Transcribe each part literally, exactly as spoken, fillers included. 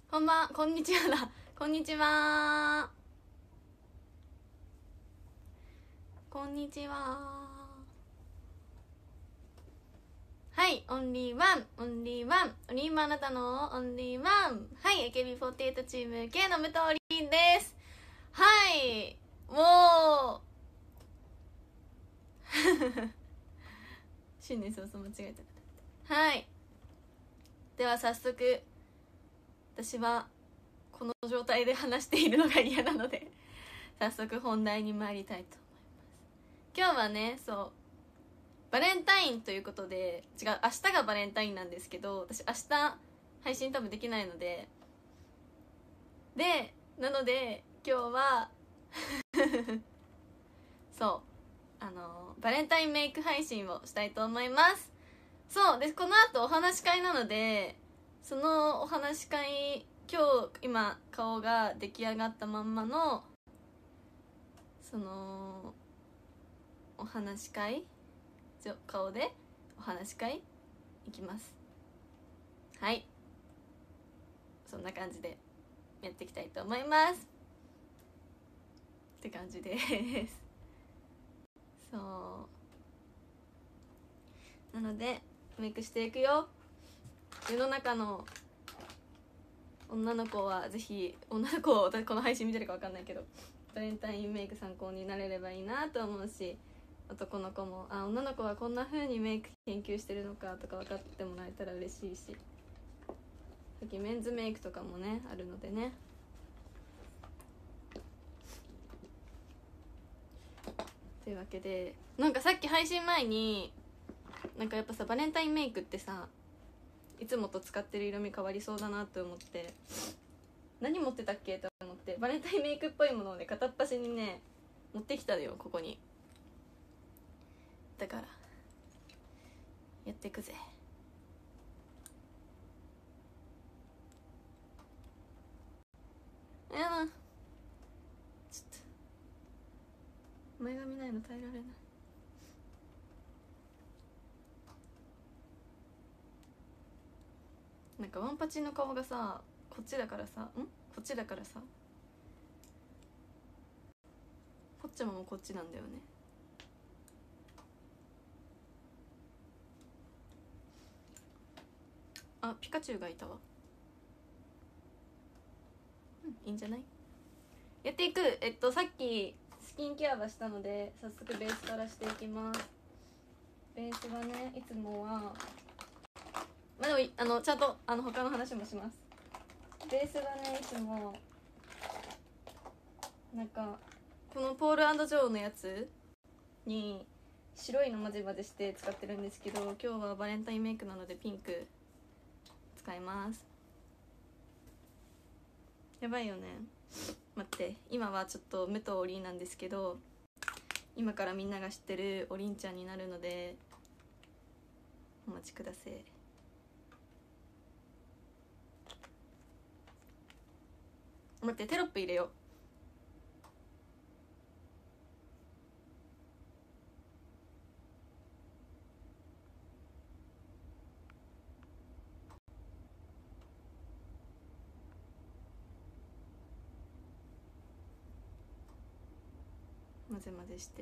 こんばんこんにちはだこんにちはこんにちは。はい、オンリーワンオンリーワンオンリーワンあなたのオンリーワン。はい、 エーケービーフォーティーエイト チーム K の武藤凛です。はい、もう新年早々間違えた。はい、では早速、私はこの状態で話しているのが嫌なので早速本題に参りたいと思います。今日はね、そうバレンタインということで、違う、明日がバレンタインなんですけど、私明日配信多分できないのででなので今日はそうあのバレンタインメイク配信をしたいと思います。そうで、この後お話し会なので、そのお話し会、今日今顔が出来上がったまんまのそのお話し会、顔でお話し会行きます。はい、そんな感じでやっていきたいと思いますって感じですそうなのでメイクしていくよ。世の中の女の子はぜひ、女の子をこの配信見てるか分かんないけど、バレンタインメイク参考になれればいいなと思うし、男の子もあ女の子はこんな風にメイク研究してるのかとか分かってもらえたら嬉しいし、さっきメンズメイクとかもねあるのでね。というわけで、なんかさっき配信前になんかやっぱさ、バレンタインメイクってさ、いつもと使ってる色味変わりそうだなって思って、何持ってたっけと思って、バレンタインメイクっぽいものをね片っ端にね持ってきたのよ、ここに。だからやってくぜ。やだ、ちょっと前髪ないの耐えられない。なんかワンパチの顔がさ、こっちだからさ、んこっちだからさ、ポッチャマもこっちなんだよね。あ、ピカチュウがいたわ。うん、いいんじゃない。やっていく。えっとさっきスキンケアはしたので、早速ベースからしていきます。ベースはね、いつもはまあでもあのちゃんとあの他の話もします。ベースはね、いつもなんかこのポール&ジョーのやつに白いの混ぜ混ぜして使ってるんですけど、今日はバレンタインメイクなのでピンク使います。やばいよね。待って、今はちょっと武藤おりんなんですけど、今からみんなが知ってるおりんちゃんになるのでお待ちください。待って、テロップ入れよう。混ぜ混ぜして。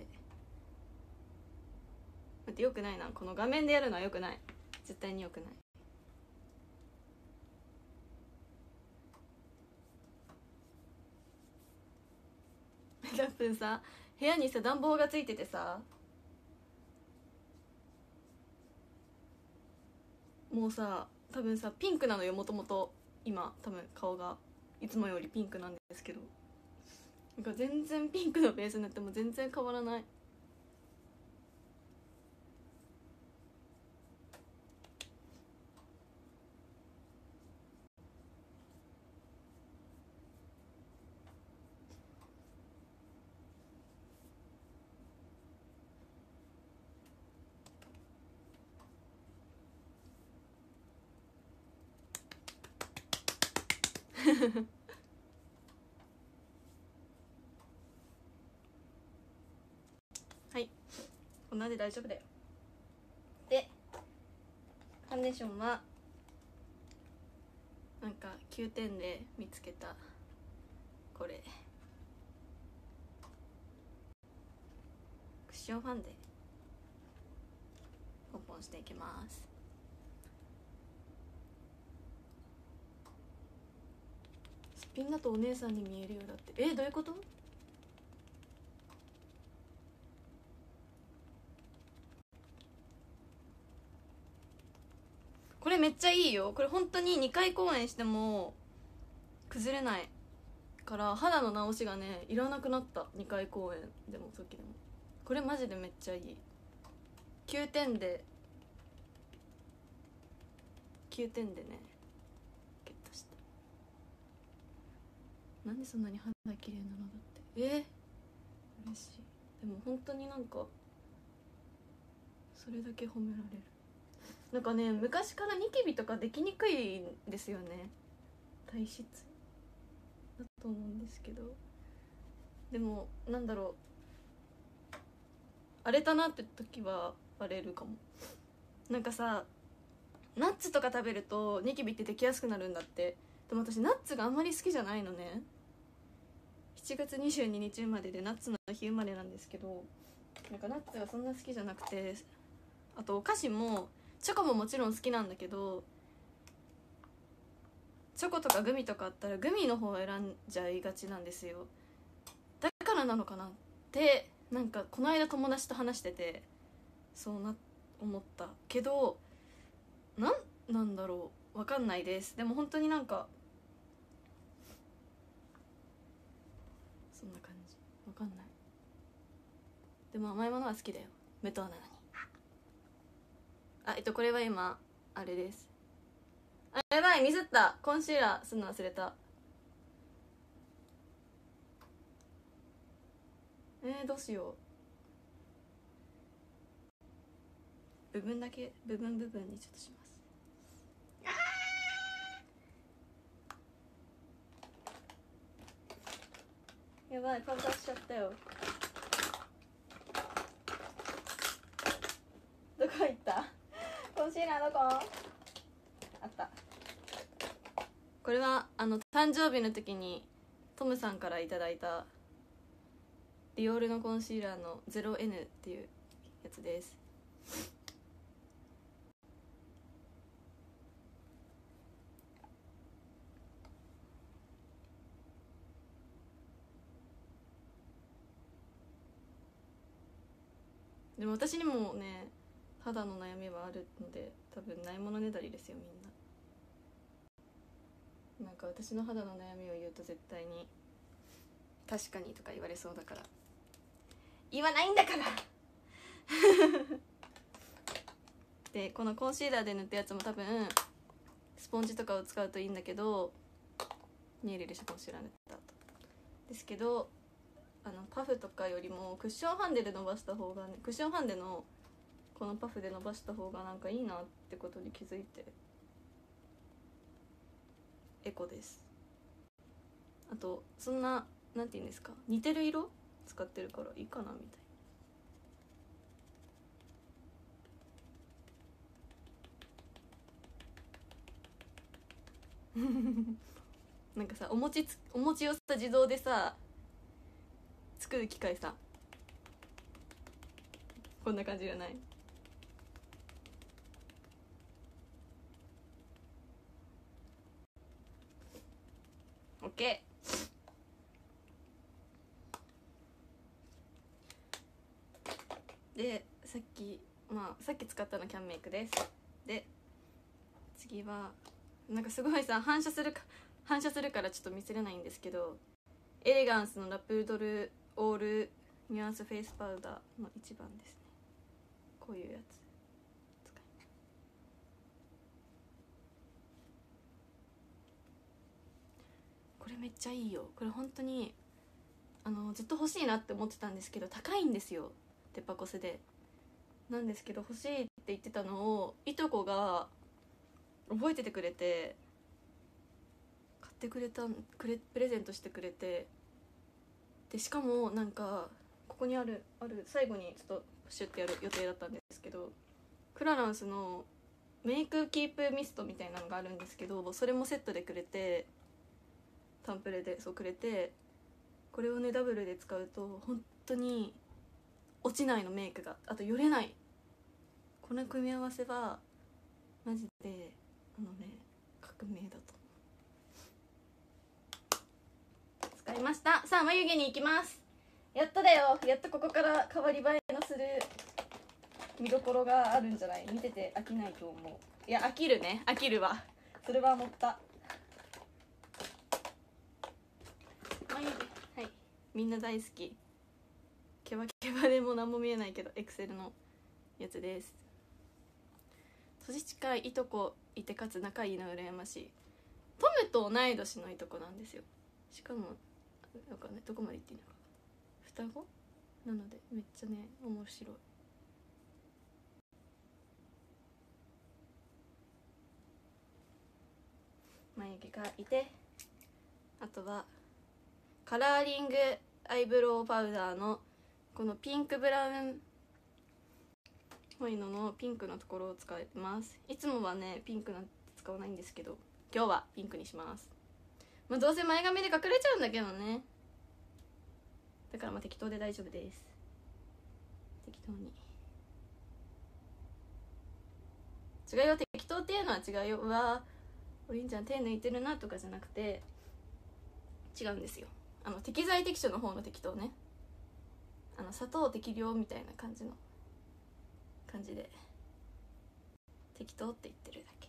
待って、よくないな、この画面でやるのはよくない、絶対によくない。多分さ、部屋にさ暖房がついててさ、もうさ多分さピンクなのよ、もともと。今多分顔がいつもよりピンクなんですけど、なんか全然ピンクのベースになっても全然変わらない。はい、こんなんで大丈夫だよ。で、ファンデーションはなんかきゅうてんで見つけたこれクッションファンデポンポンしていきます。すっぴんだとお姉さんに見えるよ。だってえどういうこと？これめっちゃいいよ。これ本当ににかい公演しても崩れないから肌の直しがねいらなくなった。にかい公演でも時でもこれマジでめっちゃいい。きゅうてんできゅうてんでねゲットした。なんでそんなに肌綺麗なのだってえー、嬉しい。でも本当になんかそれだけ褒められる。なんかね昔からニキビとかできにくいんですよね。体質だと思うんですけど、でもなんだろう荒れたなって時は荒れるかも。なんかさナッツとか食べるとニキビってできやすくなるんだって。でも私ナッツがあんまり好きじゃないのね。しちがつにじゅうににち生まれでナッツの日生まれなんですけど、なんかナッツがそんな好きじゃなくて、あとお菓子もチョコももちろん好きなんだけど、チョコとかグミとかあったらグミの方を選んじゃいがちなんですよ。だからなのかなってなんかこの間友達と話しててそうな思ったけど、なんなんだろうわかんないです。でも本当になんかそんな感じわかんない。でも甘いものは好きだよ無糖なのに。あえっとこれは今あれです。あやばいミスった。コンシーラーするの忘れた。えー、どうしよう。部分だけ部分部分にちょっとします。やばいパウダーしちゃったよ。どこ行ったコンシーラー。どこあった。これはあの誕生日の時にトムさんからいただいたディオールのコンシーラーの ゼロエヌ っていうやつです。でも私にもね肌の悩みはあるので多分ないものねだりですよみんな。なんか私の肌の悩みを言うと絶対に確かにとか言われそうだから言わないんだからでこのコンシーラーで塗ったやつも多分スポンジとかを使うといいんだけど見えるでしょコンシーラー塗った後ですけど、あのパフとかよりもクッションファンデで伸ばした方がね、クッションファンデのこのパフで伸ばした方がなんかいいなってことに気づいてエコです。あとそんななんて言うんですか似てる色使ってるからいいかなみたいななんかさお餅つお餅をさ自動でさ作る機械さこんな感じじゃない？オッケーでさっきまあさっき使ったのキャンメイクです。で次はなんかすごいさ反射するか反射するからちょっと見せれないんですけど、エレガンスのラプドルオールニュアンスフェイスパウダーの一番ですね。こういうやつこれめっちゃいいよ。これ本当にあのずっと欲しいなって思ってたんですけど高いんですよデパコスで。なんですけど欲しいって言ってたのをいとこが覚えててくれて買ってくれたくれプレゼントしてくれて、でしかもなんかここにあるある最後にちょっとシュッてやる予定だったんですけど、クラランスのメイクキープミストみたいなのがあるんですけど、それもセットでくれて、タンプレでそうくれて、これをねダブルで使うと本当に落ちないの、メイクが。あとよれない。この組み合わせはマジであのね革命だと。使いました。さあ眉毛に行きます。やっとだよ、やっとここから変わり映えのする見どころがあるんじゃない？見てて飽きないと思う。いや飽きるね、飽きるわ、それは思った。眉毛、はい、みんな大好きケバケバでも何も見えないけどエクセルのやつです。年近いいとこいてかつ仲いいの羨ましい。トムと同い年のいとこなんですよ。しかもなんかね、どこまで言っていいのか双子なのでめっちゃね面白い。眉毛がいて、あとはカラーリングアイブロウパウダーのこのピンクブラウンっぽいののピンクのところを使います。いつもはねピンクなんて使わないんですけど、今日はピンクにします。まあ、どうせ前髪で隠れちゃうんだけどね、だからまあ適当で大丈夫です。適当に。違うよ、適当っていうのは違うよ。うわおりんちゃん手抜いてるなとかじゃなくて違うんですよ。あの適材適所の方の適当ね。あの砂糖適量みたいな感じの感じで適当って言ってるだけ。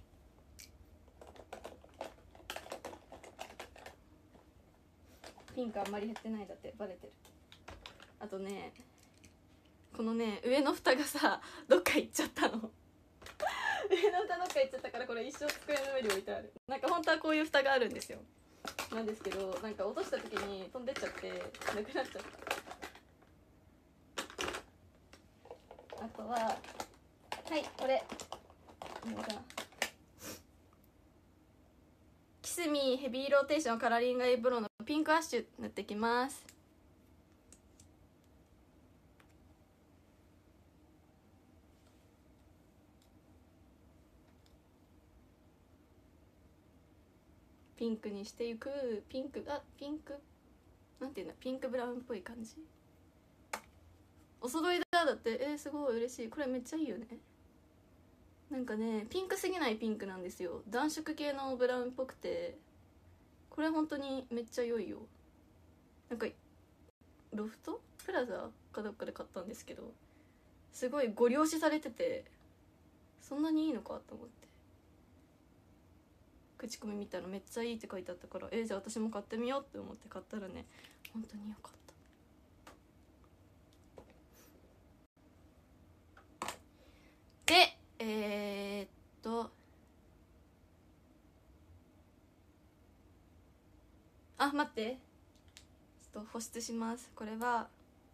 ピンクあんまり減ってない、だってバレてる。あとねこのね上の蓋がさどっか行っちゃったの上の蓋どっか行っちゃったから、これ一生机の上に置いてある。なんか本当はこういう蓋があるんですよ。なんですけどなんか落とした時に飛んでっちゃってなくなっちゃった。あとははいこれキスミーヘビーローテーションカラーリングアイブロウのピンクアッシュ塗ってきます。ピンクにしていく。ピンクがピンクなんていうんだ、ピンクブラウンっぽい感じ。お揃いだだって。えー、すごい嬉しい。これめっちゃいいよね。なんかねピンクすぎないピンクなんですよ。暖色系のブラウンっぽくて、これ本当にめっちゃ良いよ。なんかロフトプラザかどっかで買ったんですけど、すごいご了承されてて、そんなにいいのかと思って口コミ見たらめっちゃいいって書いてあったから、えー、じゃあ私も買ってみようって思って買ったらね本当によかった。でえー、っとあ待って、ちょっと保湿します。これは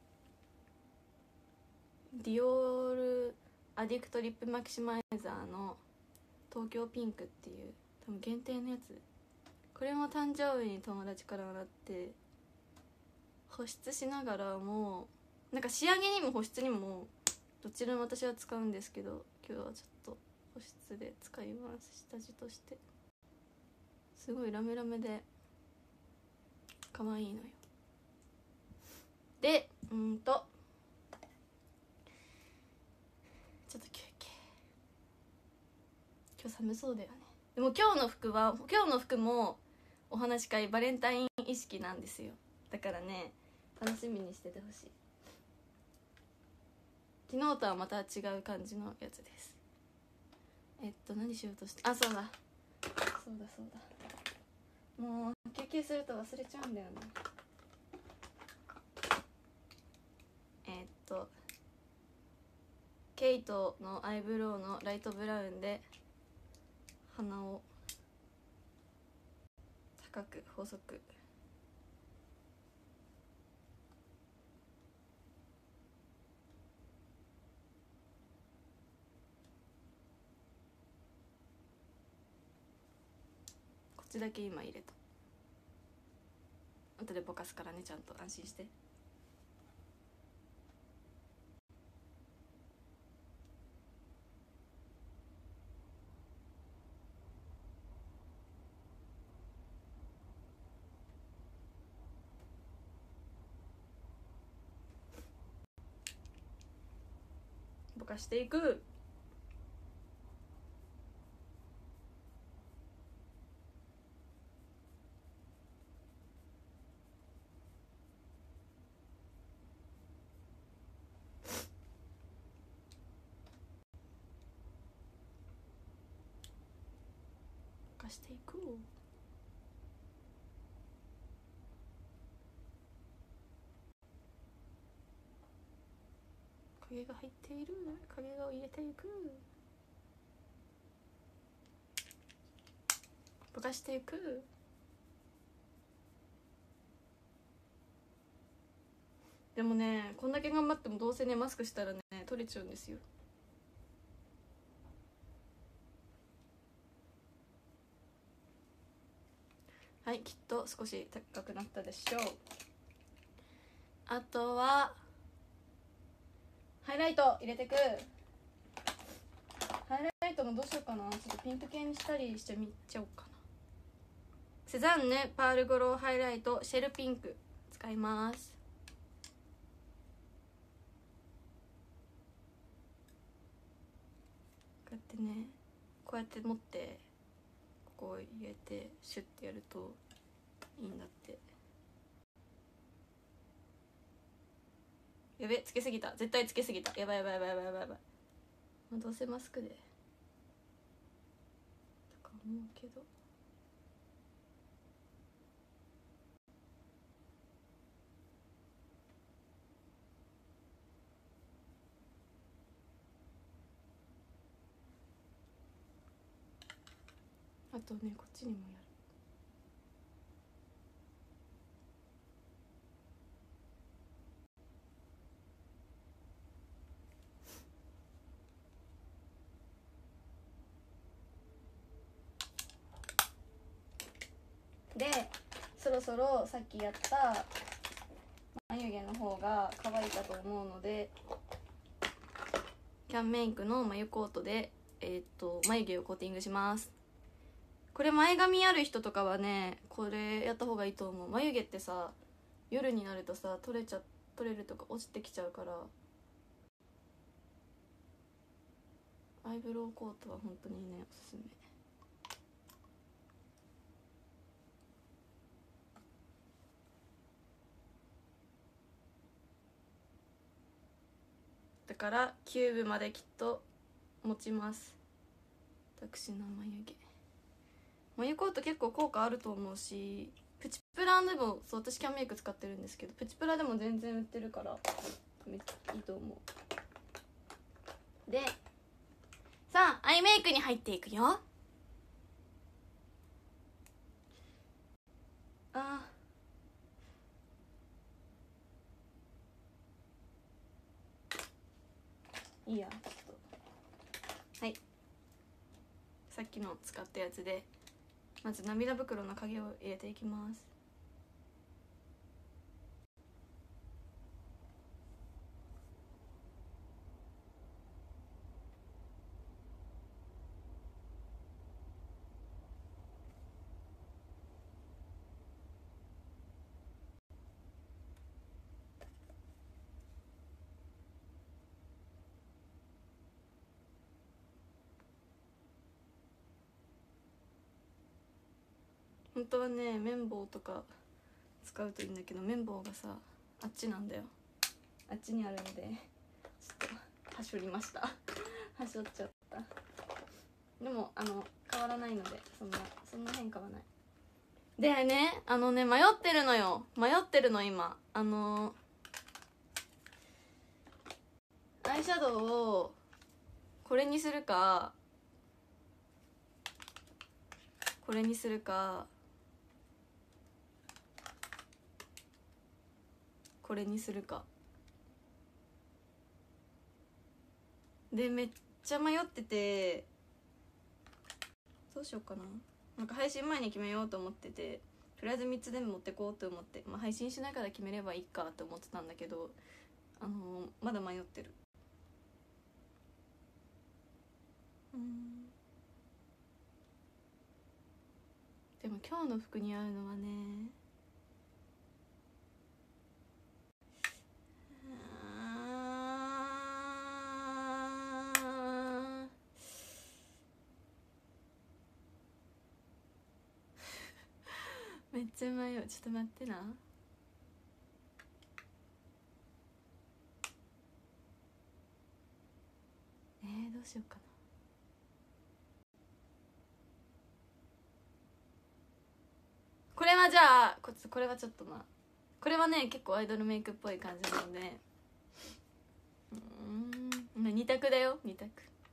ディオールアディクトリップマキシマイザーの東京ピンクっていう多分限定のやつ。これも誕生日に友達からもらって、保湿しながらもなんか仕上げにも保湿にもどちらも私は使うんですけど、今日はちょっと保湿で使います。下地としてすごいラメラメで可愛いのよ。でうんとちょっと休憩。今日寒そうだよね。でも今日の服は今日の服もお話し会バレンタイン意識なんですよ。だからね楽しみにしててほしい。昨日とはまた違う感じのやつです。えっと何しようとして、あそうだそうだそうだ、もう休憩すると忘れちゃうんだよね。えっとケイトのアイブロウのライトブラウンで鼻を高く細く。こっちだけ今入れた。後でぼかすからね、ちゃんと安心して。 かしていく。ぼかしていく。影が入っている。影を入れていく。ぼかしていく。でもね、こんだけ頑張ってもどうせねマスクしたらね取れちゃうんですよ。はい、きっと少し高くなったでしょう。あとはハイライト入れてく。ハイライトもどうしようかな。ちょっとピンク系にしたりしてみちゃおうかな。セザンヌパールゴローハイライトシェルピンク使います。こうやってね、こうやって持ってここを入れてシュッてやるといいんだって。やべ、つけすぎた。絶対つけすぎた。やばいやばいやばいやばいやばいやばい。まあ、どうせマスクでとか思うけど。あとね、こっちにもやる。で、そろそろさっきやった眉毛の方が乾いたと思うので、キャンメイクの眉コートで、えー、っと眉毛をコーティングします。これ前髪ある人とかはね、これやった方がいいと思う。眉毛ってさ、夜になるとさ取れちゃ取れるとか落ちてきちゃうから、アイブロウコートは本当にねおすすめ。だからキューブまできっと持ちます、私の眉毛。眉コート結構効果あると思うし、プチプラでも、そう、私キャンメイク使ってるんですけど、プチプラでも全然売ってるからめっちゃいいと思う。で、さあアイメイクに入っていくよ。あーいいや、ちょっとはい、さっきの使ったやつでまず涙袋の影を入れていきます。本当はね綿棒とか使うといいんだけど、綿棒がさあっちなんだよ。あっちにあるのでちょっとはしょりましたはしょっちゃった。でもあの変わらないので、そんなそんな変化はない。でね、あのね迷ってるのよ迷ってるの今。あのアイシャドウをこれにするかこれにするかこれにするかでめっちゃ迷ってて、どうしようかな。なんか配信前に決めようと思ってて、とりあえずみっつ全部持ってこうと思って、まあ、配信しないから決めればいいかって思ってたんだけど、あのー、まだ迷ってる。うん、でも今日の服に合うのはね、 めっちゃ迷う。ちょっと待ってな。えー、どうしようかな。これはじゃあここれはちょっとまあこれはね結構アイドルメイクっぽい感じなので、うーんに択だよ。に択。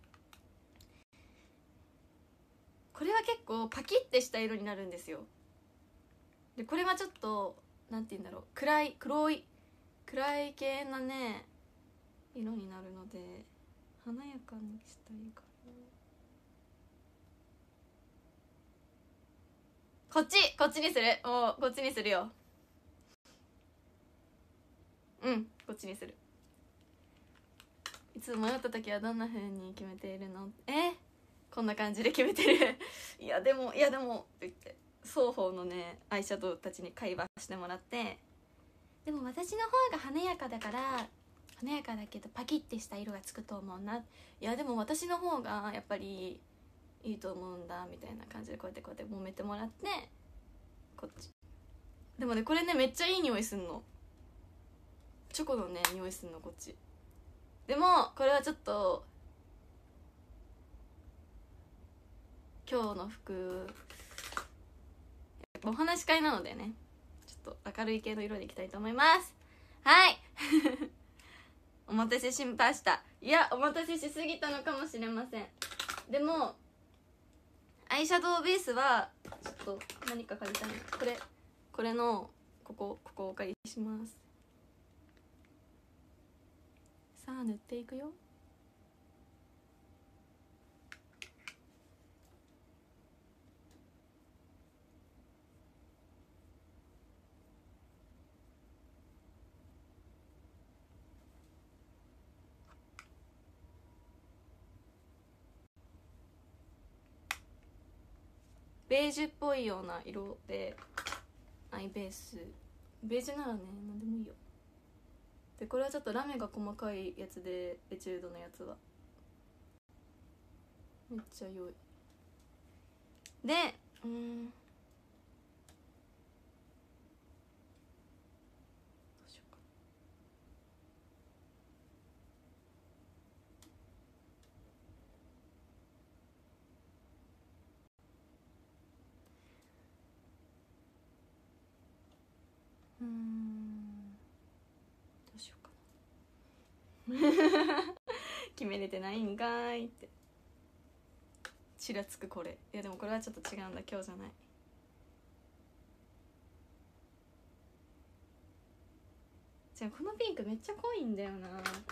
これは結構パキッてした色になるんですよ。でこれはちょっとなんて言うんだろう、暗い黒い暗い系なね色になるので華やかにしたいかな。こっちこっちにする。もうこっちにするよ。うんこっちにする。いつも迷った時はどんな風に決めているの？えこんな感じで決めてるいやでもいやでもって言って双方のねアイシャドウたちに会話してもらって、でも私の方が華やかだから華やかだけどパキッてした色がつくと思うな。いやでも私の方がやっぱりいいと思うんだみたいな感じでこうやってこうやって揉めてもらって、こっちでもねこれねめっちゃいい匂いすんの。チョコのね匂いすんのこっち。でもこれはちょっと今日の服お話し会なのでねちょっと明るい系の色でいきたいと思います。はいお待たせしました。いやお待たせしすぎたのかもしれません。でもアイシャドウベースはちょっと何か借りたいな。これこれのここここお借りします。さあ塗っていくよ。ベージュっぽいような色でアイベースベージュならね何でもいいよ。でこれはちょっとラメが細かいやつでエチュードのやつはめっちゃ良い。でうーんどうしようか。うーんどうしようかな決めれてないんかーいってちらつくこれ。いやでもこれはちょっと違うんだ今日じゃない。じゃあこのピンクめっちゃ濃いんだよな。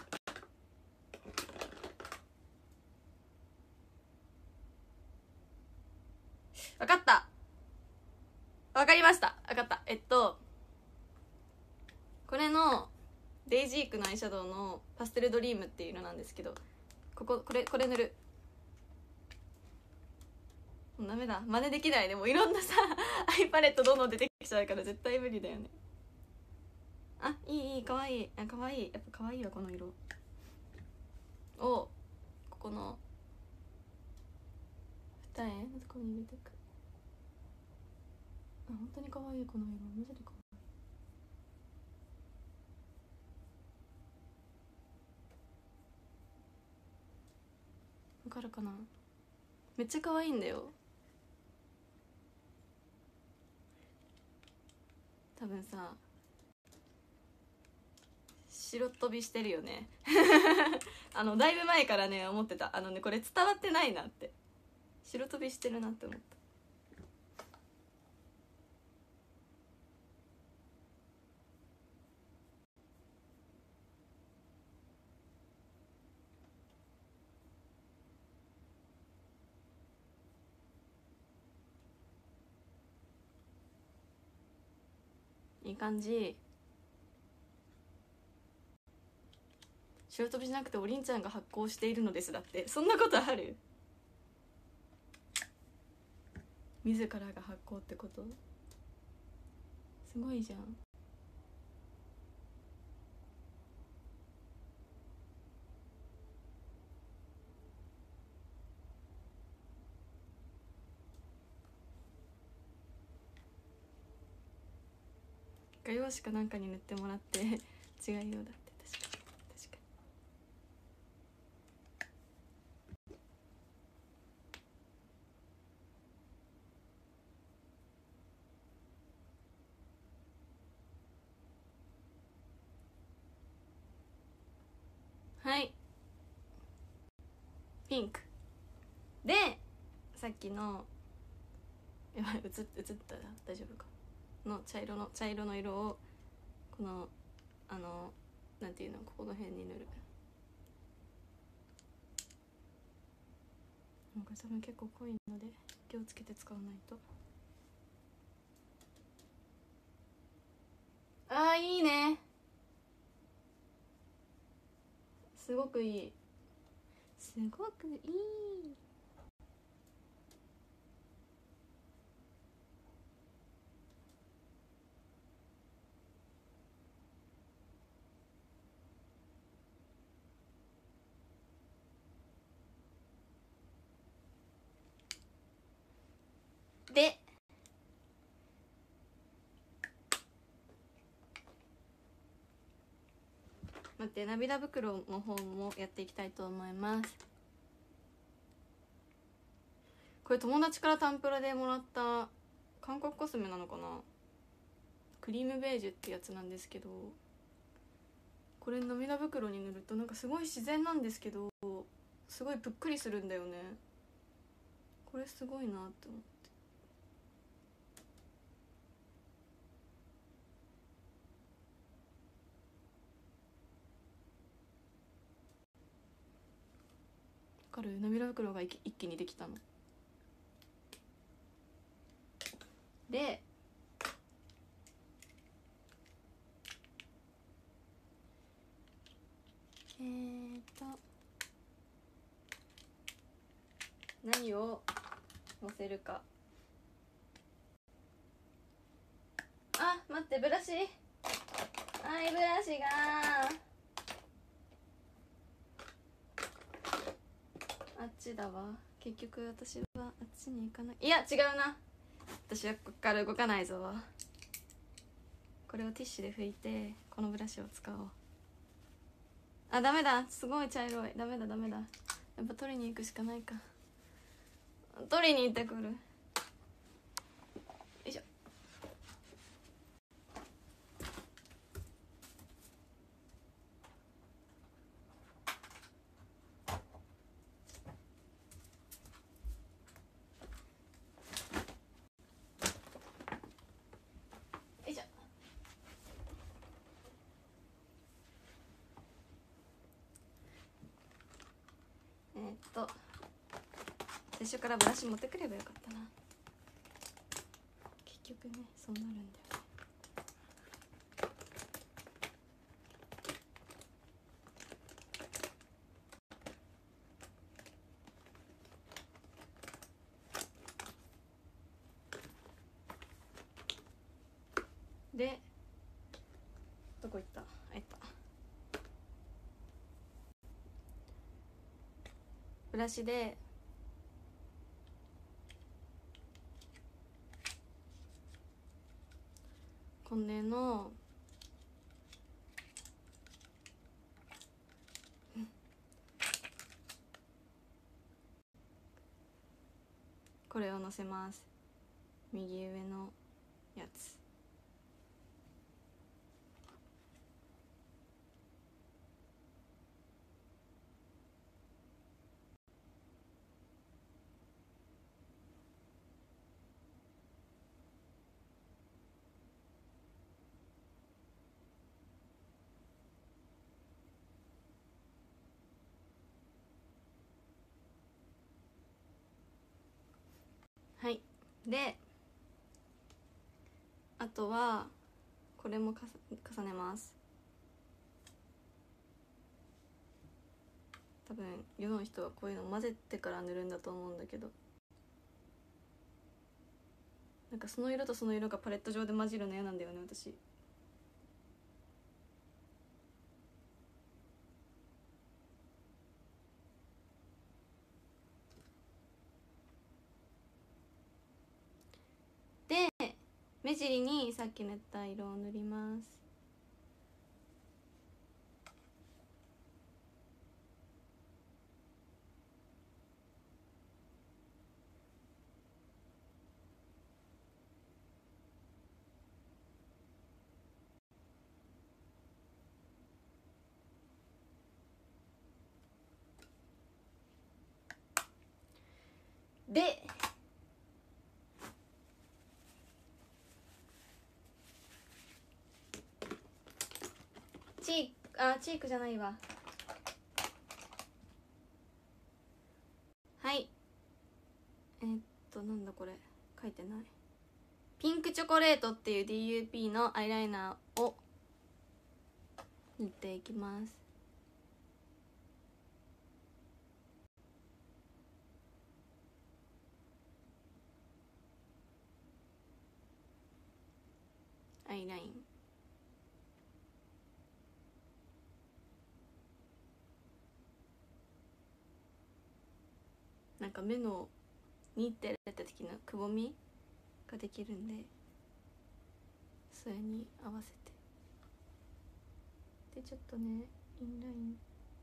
分かった分かりました分かった。えっとこれのデイジークのアイシャドウのパステルドリームっていう色なんですけど、こここれこれ塗る。もうダメだ真似できない。でもいろんなさアイパレットどんどん出てきちゃうから絶対無理だよね。あいいいいかわいいあかわいいやっぱかわいいわこの色をここの二重のところに入れていく。あ本当にかわいいこの色マジでかわいい。わかるかな。めっちゃ可愛いんだよ。多分さ白飛びしてるよねあのだいぶ前からね思ってた。あのねこれ伝わってないなって、白飛びしてるなって思った。いい感じ。白飛びじゃなくておりんちゃんが発酵しているのです。だってそんなことある？自らが発酵ってこと？すごいじゃん。 画用紙かなんかに塗ってもらって違う色だって確かに確かに。はい、ピンクでさっきのやばい、映っ映ったら大丈夫かの茶色の茶色の色をこのあのなんていうの、ここの辺に塗る。なんか多分結構濃いので気をつけて使わないと。あーいいね、すごくいい、すごくいい。で待って、涙袋の方もやっていきたいと思います。これ友達からタンプラでもらった韓国コスメなのかな、クリームベージュってやつなんですけど、これ涙袋に塗るとなんかすごい自然なんですけどすごいぷっくりするんだよね。これすごいなって思って。わかる？涙袋が一気にできたので、えーと何をのせるか。あ、待って、ブラシ、アイブラシがあっちだわ。結局私はあっちに行かない。いや違うな、私はここから動かないぞ。これをティッシュで拭いてこのブラシを使おう。あ、ダメだ、すごい茶色い、ダメだダメだ、やっぱ取りに行くしかないか。取りに行ってくる。よいしょ。よいしょ。えー、っと最初からブラシ持ってくればよかったな。結局ね、そうなるんだよね。で、どこ行った？あ、行った。ブラシでこれのこれをのせます。右上のやつ。はい。で、あとはこれもかさ重ねます。多分世の人はこういうの混ぜてから塗るんだと思うんだけど、なんかその色とその色がパレット上で混じるの嫌なんだよね私。で、 目尻にさっき塗った色を塗ります。でチーク、あチークじゃないわ。はい、えー、っとなんだこれ書いてない。ピンクチョコレートっていう ディーユーピー のアイライナーを塗っていきます。アイライン、なんか目のにってやった時のくぼみができるんで、それに合わせてでちょっとねインライン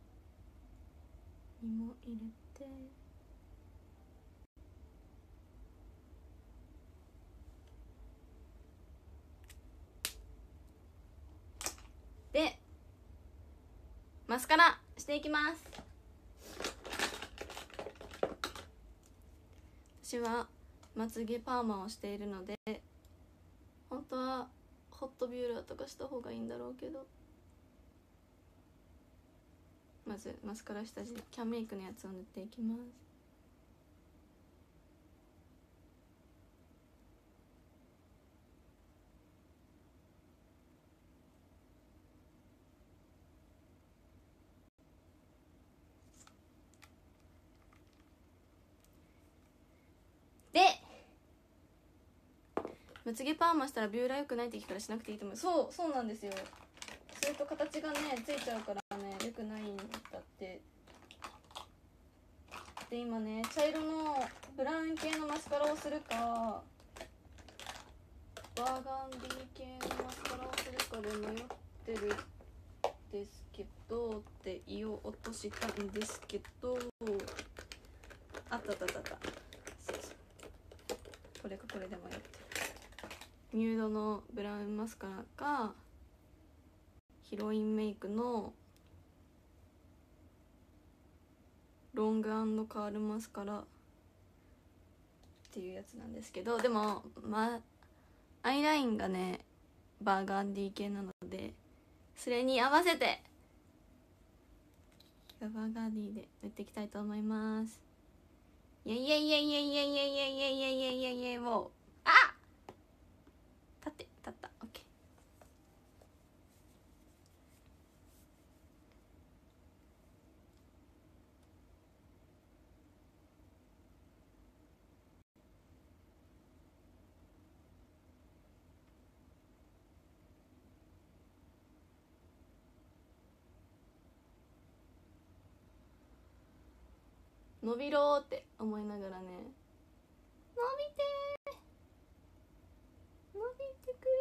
にも入れて、でマスカラしていきます。私はまつげパーマをしているので、本当はホットビューラーとかした方がいいんだろうけど、まずマスカラ下地キャンメイクのやつを塗っていきます。でまつげパーマしたらビューラー良くないって聞くからしなくていいと思う。そうそうなんですよ。それと形がねついちゃうからね良くないんだって。で今ね茶色のブラウン系のマスカラをするかバーガンディ系のマスカラをするかで迷ってるんですけどって言おうとしたんですけど、あったあったあった、そうそうこれかこれで迷ってる。ニュードのブラウンマスカラかヒロインメイクのロング&カールマスカラっていうやつなんですけど、でもまアイラインがねバーガンディ系なので、それに合わせてバーガンディで塗っていきたいと思います。イエイイエイイエイイエイイエイイエイイエイイエイイエイイエイイエイもうあ立って立った。オッケー。伸びろーって思いながらね、伸びてー伸びてくれ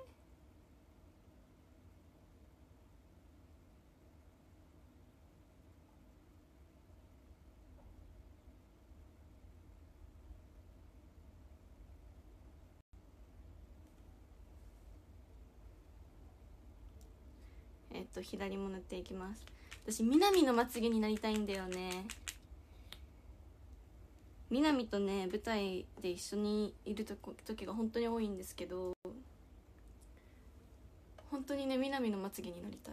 ー。えっと左も塗っていきます。私南のまつげになりたいんだよね。南とね舞台で一緒にいる時が本当に多いんですけど、本当にね南のまつげになりたい。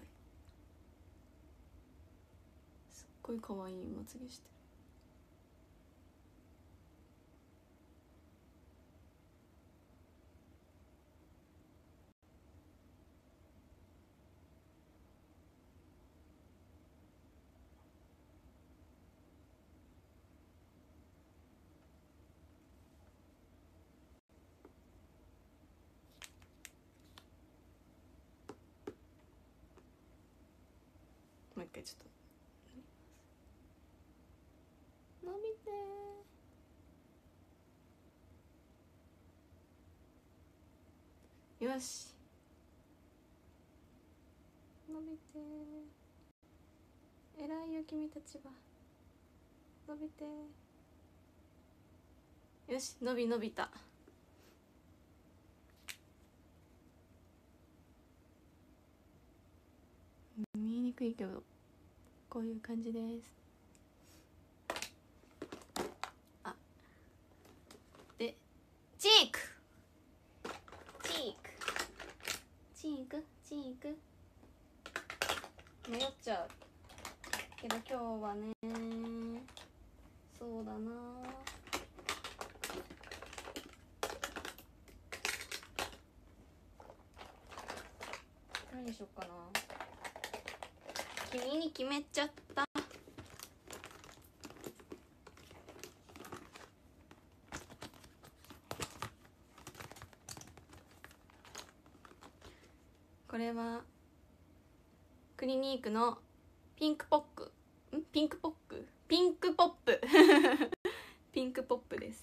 すっごい可愛いまつげしてる。もう一回ちょっと伸びてよし伸びて偉いよ君たちは伸びてよし伸び伸びた見えにくいけどこういう感じです。あでチークチークチークチーク迷っちゃうけど今日はねそうだな何にしよっかな君に決めちゃった。これはクリニークのピンクポックんピンクポックピンクポップピンクポップです。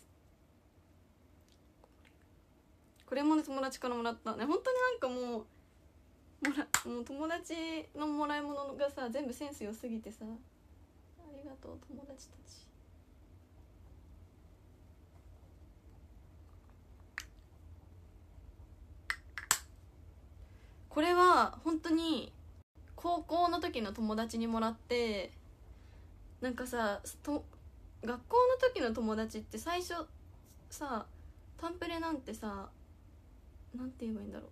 これもね友達からもらったね。本当になんかもうもらもう友達のもらい物がさ全部センス良すぎてさありがとう友達たち。これは本当に高校の時の友達にもらってなんかさと学校の時の友達って最初さタンプレなんてさなんて言えばいいんだろう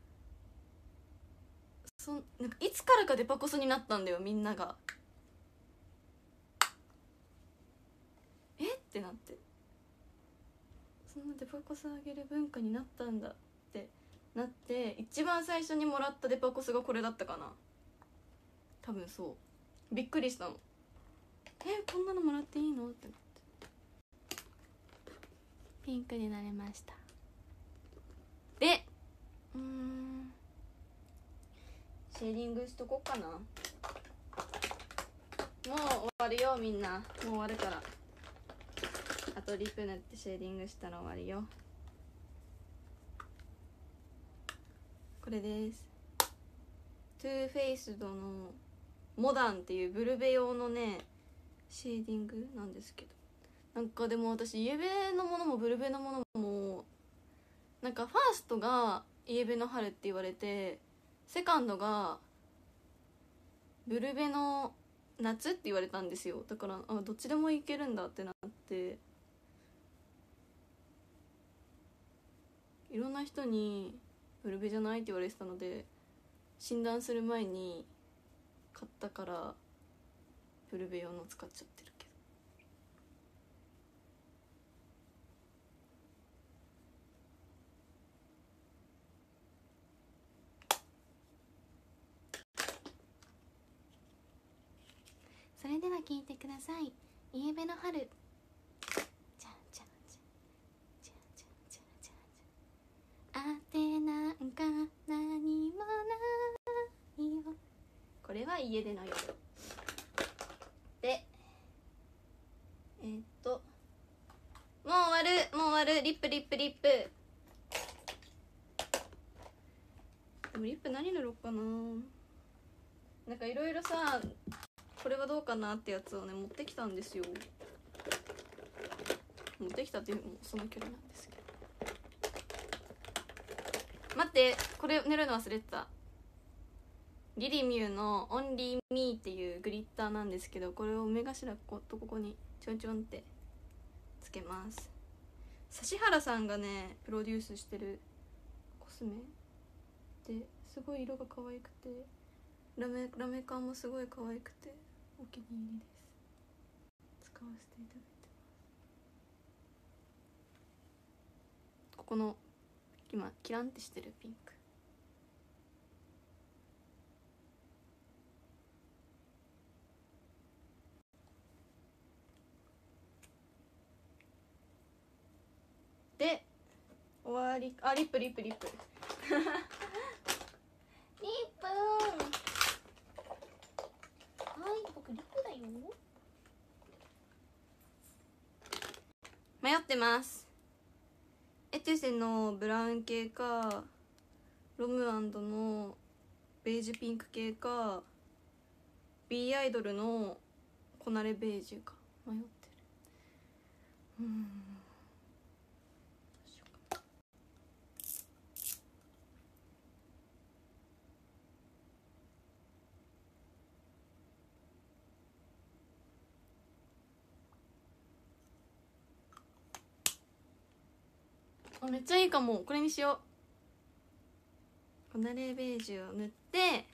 そなんかいつからかデパコスになったんだよみんなが。えってなってそんなデパコスあげる文化になったんだってなって一番最初にもらったデパコスがこれだったかな多分そうびっくりしたの。えこんなのもらっていいのってなってピンクになれました。でうーんシェーディングしとこっかな。もう終わるよみんなもう終わるからあとリップ塗ってシェーディングしたら終わりよ。これですトゥーフェイスドのモダンっていうブルベ用のねシェーディングなんですけどなんかでも私イエベのものもブルベのものもなんかファーストがイエベの春って言われてセカンドがブルベの夏って言われたんですよ。だからあどっちでもいけるんだってなっていろんな人にブルベじゃないって言われてたので診断する前に買ったからブルベ用の使っちゃってるけどそれでは聞いてください。イエベの春じゃんじゃんじゃんじゃんじゃんじゃんじゃんあてなんか何もないよ。これは家での夜でえー、っともう終わるもう終わるリップリップリップでもリップ何塗ろうかな。なんかいろいろさこれはどうかなってやつをね持ってきたんですよ。持ってきたっていうのもその距離なんですけど待ってこれ塗るの忘れてた。リリミューのオンリーミーっていうグリッターなんですけどこれを目頭こことここにちょんちょんってつけます。指原さんがねプロデュースしてるコスメですごい色が可愛くてラメラメ感もすごい可愛くてお気に入りです。使わせていただいてます。ここの今キランってしてるピンクで終わり。あリップリップリップリップはい僕リップだよ。迷ってます。エトゥセのブラウン系かロムアンドのベージュピンク系か B アイドルのこなれベージュか迷ってる。うん、あ、めっちゃいいかも。これにしよう。こなれベージュを塗って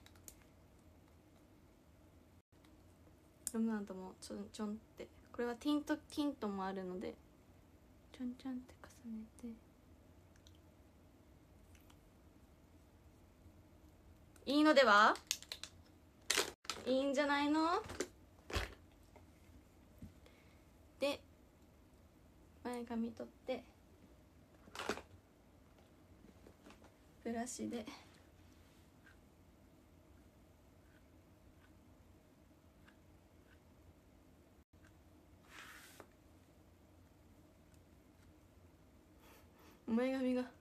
ロムアンドもちょんちょんって、これはティントティントもあるのでちょんちょんって重ねて、いいのでは、いいんじゃないの。で前髪取ってブラシで前髪が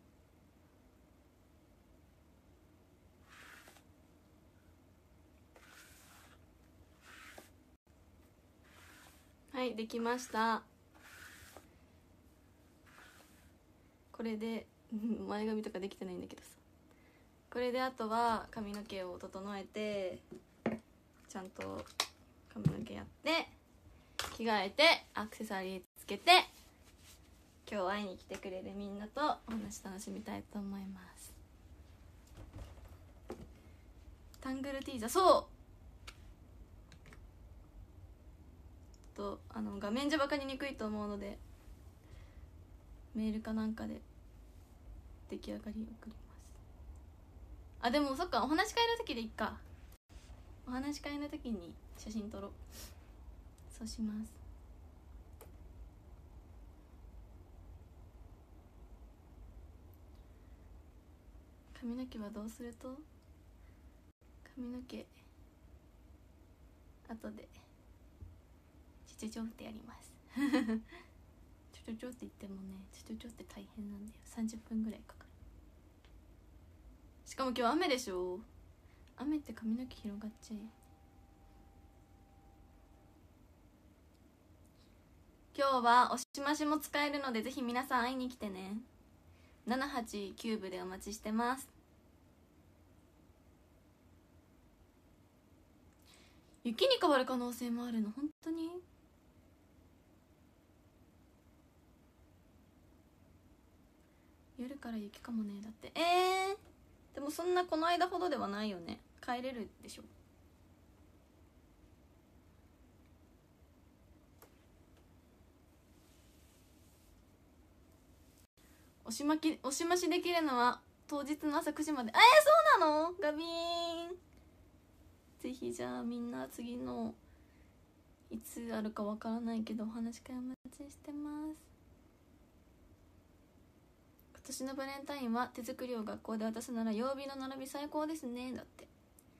はい、できました。これで前髪とかできてないんだけどさ、これであとは髪の毛を整えてちゃんと髪の毛やって着替えてアクセサリーつけて今日会いに来てくれるみんなとお話楽しみたいと思います。タングルティーザー、そうとあの画面じゃ分かりにくいと思うのでメールかなんかで出来上がり送ります。あ、でもそっか、お話し会の時でいっか。お話し会の時に写真撮ろう。そうします。髪の毛はどうすると、髪の毛後でちょちょちょってやりますちょちょちょって言ってもね、ちょちょちょって大変なんだよ。さんじゅっぷんぐらいかかる。しかも今日雨でしょ。雨って髪の毛広がっちゃえ。今日はおしましも使えるのでぜひ皆さん会いに来てね。ななはちきゅう部でお待ちしてます。雪に変わる可能性もあるの？本当に？夜から雪かもね。だってえー、でもそんなこの間ほどではないよね。帰れるでしょ。押しまき押し増しできるのは当日の朝くじまで。えー、そうなの？ガビーン。ぜひじゃあみんな次のいつあるかわからないけどお話し会お待ちしてます。今年のバレンタインは手作りを学校で渡すなら曜日の並び最高ですね。だって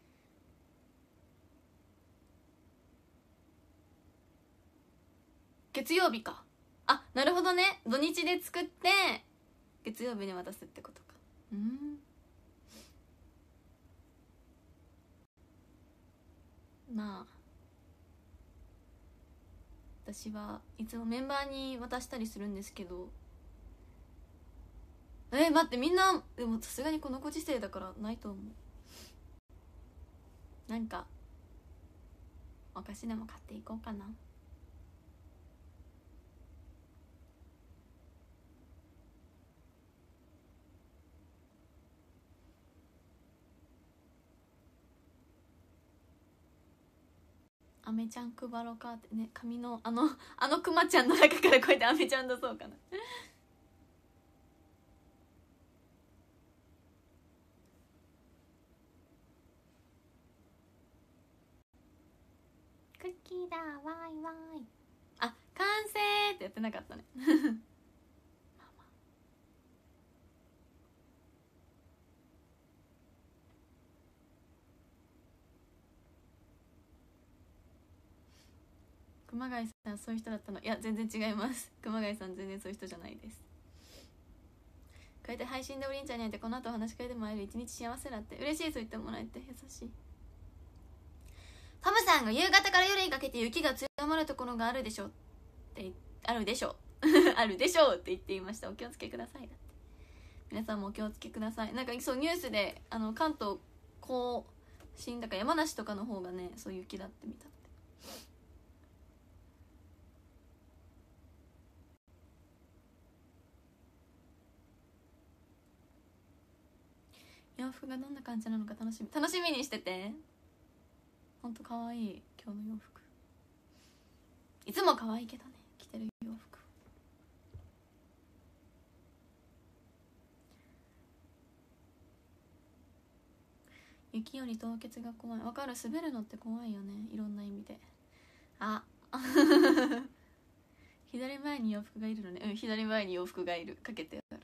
月曜日か。あ、なるほどね。土日で作って月曜日に渡すってことか。うん、まあ私はいつもメンバーに渡したりするんですけど、えー、待って、みんなでもさすがにこのご時世だからないと思う。なんかお菓子でも買っていこうかな。アメちゃん配ろうかってね。髪のあのあのクマちゃんの中からこうやってアメちゃん出そうかなクッキーだわいわい。あ、完成ってやってなかったねまあまあ熊谷さんそういう人だったの？いや全然違います。熊谷さん全然そういう人じゃないです。 変えて配信でおりんちゃんに会えてこの後お話し会でも会える一日幸せだって嬉しい。そう言ってもらえて優しい。トムさんが夕方から夜にかけて雪が強まるところがあるでしょってあるでしょあるでしょうって言っていました。お気をつけください。だって皆さんもお気をつけください。なんかそうニュースであの関東甲信だから山梨とかの方がねそう雪だって見たって。洋服がどんな感じなのか楽しみ楽しみにしてて。ほんとかわいい今日の洋服。いつも可愛いけどね着てる洋服。雪より凍結が怖い。わかる。滑るのって怖いよねいろんな意味で。あ左前に洋服がいるのね。うん左前に洋服がいる。かけてある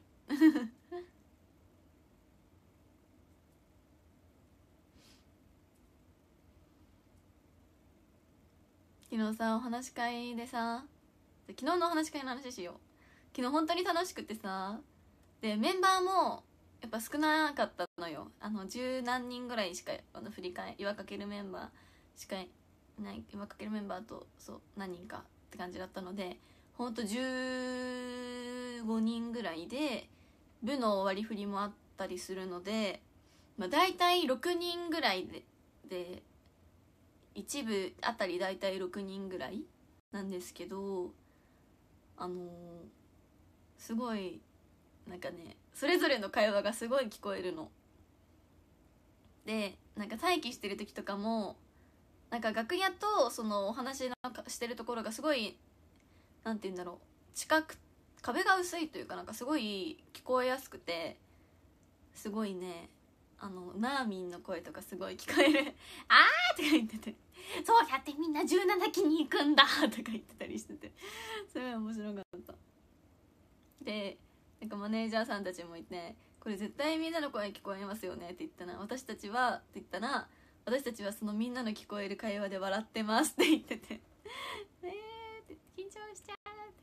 昨日さお話し会でさ昨日のお話し会の話しよう。昨日本当に楽しくてさでメンバーもやっぱ少なかったのよ。あの十何人ぐらいしかあの振り替え岩かけるメンバーしかいない岩かけるメンバーとそう何人かって感じだったのでほんとじゅうごにんぐらいで部の割り振りもあったりするので、まあ、大体ろくにんぐらいでで一部あたり大体ろくにんぐらいなんですけどあのー、すごいなんかねそれぞれの会話がすごい聞こえるのでなんか待機してる時とかもなんか楽屋とそのお話のしてるところがすごいなんて言うんだろう近く壁が薄いというかなんかすごい聞こえやすくてすごいねあのナーミンの声とかすごい聞こえるあーとか言っててそうやってみんなじゅうななきに行くんだとか言ってたりしててすごい面白かったでなんかマネージャーさんたちもいてこれ絶対みんなの声聞こえますよねって言ったら私たちはって言ったら私たちはそのみんなの聞こえる会話で笑ってますって言っててえーって緊張しちゃうって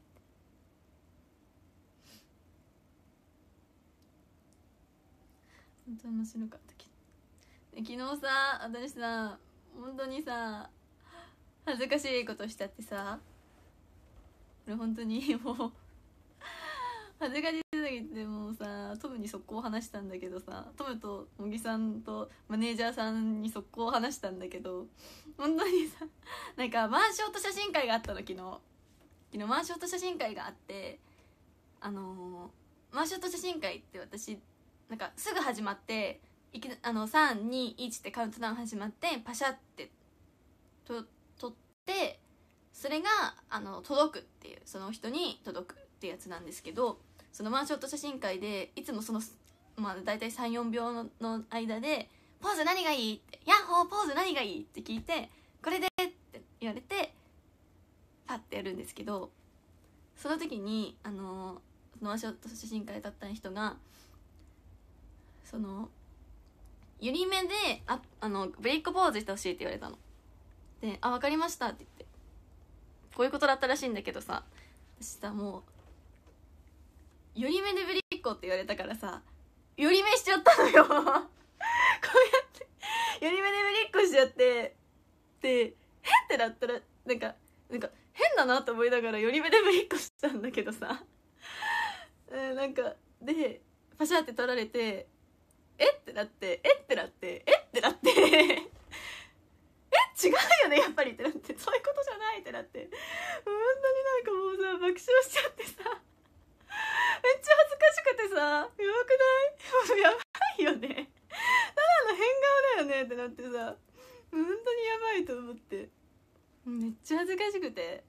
本当に面白かったけど昨日さ私さ本当にさ恥ずかしいことしちゃってさ俺本当にもう恥ずかしすぎてもうさトムに速攻話したんだけどさトムと茂木さんとマネージャーさんに速攻話したんだけど本当にさなんかワンショット写真会があったの昨日昨日ワンショット写真会があってあのー、ワンショット写真会って私なんかすぐ始まっていきあのさんにいちってカウントダウン始まってパシャってと撮ってそれがあの届くっていうその人に届くってやつなんですけどそのワンショット写真会でいつもその、まあ、大体 さんよんびょう の, の間でポーズ何がいいってヤッホーポーズ何がいいって聞いてこれでって言われてパッてやるんですけどその時にあのそのワンショット写真会だった人がそのゆり目でああのブレイクポーズしてほしいって言われたのであ分かりましたって言ってこういうことだったらしいんだけどさ私さもう寄り目でぶりっ子って言われたからさ寄り目しちゃったのよこうやって寄り目でぶりっ子しちゃってでへってなったらなんかなんか変だなと思いながら寄り目でぶりっ子したんだけどさ、えー、なんかでパシャって取られてえってなってえってなってえってなってえ違うよねやっぱりってなってそういうことじゃないってなって本当になんかもうさ爆笑しちゃってさめっちゃ恥ずかしくてさやばくないやばいよねただの変顔だよねってなってさ本当にやばいと思ってめっちゃ恥ずかしくて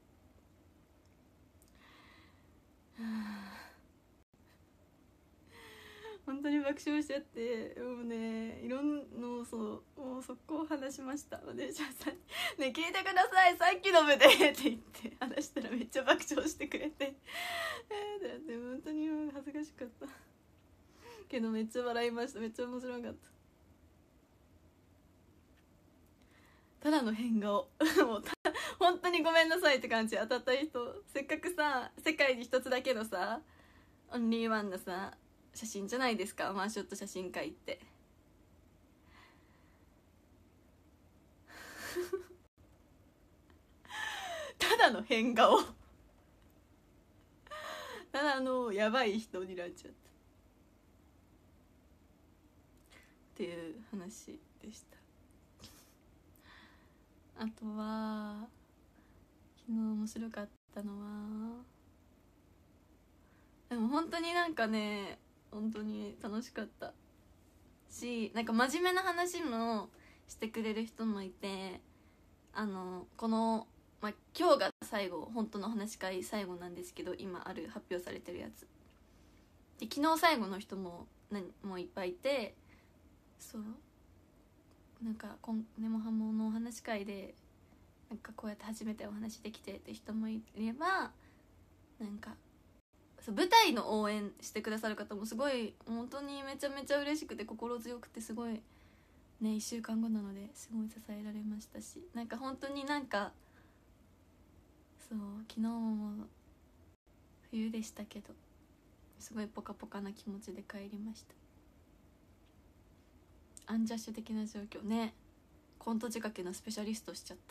本当に爆笑しちゃってもうねいろんなそうもう速攻話しましたマネージャーさんに「ね聞いてくださいさっきの部で」って言って話したらめっちゃ爆笑してくれてえーだって本当に恥ずかしかったけどめっちゃ笑いました。めっちゃ面白かった。ただの変顔もうた本当にごめんなさいって感じ。当たった人せっかくさ世界に一つだけのさオンリーワンのさ写真じゃないですか、ワンショット写真会ってただの変顔ただのやばい人になっちゃったっていう話でした。あとは昨日面白かったのは、でも本当になんかね本当に楽しかったし、なんか真面目な話もしてくれる人もいて、あのこの、まあ、今日が最後、本当の話し会最後なんですけど、今ある発表されてるやつで、昨日最後の人も何もいっぱいいて、そうなんかネモハモのお話し会でなんかこうやって初めてお話できてって人もいれば、なんかそう舞台の応援してくださる方もすごい本当にめちゃめちゃ嬉しくて心強くて、すごいねいっしゅうかんごなのですごい支えられましたし、なんか本当になんかそう昨日も冬でしたけどすごいポカポカな気持ちで帰りました。アンジャッシュ的な状況ね、コント仕掛けのスペシャリストしちゃった。